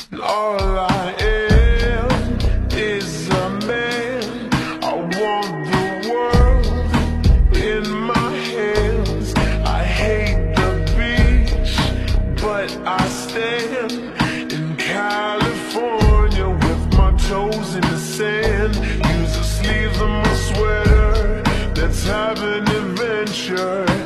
All I am is a man. I want the world in my hands. I hate the beach, but I stand in California with my toes in the sand. Use the sleeves of my sweater, let's have an adventure.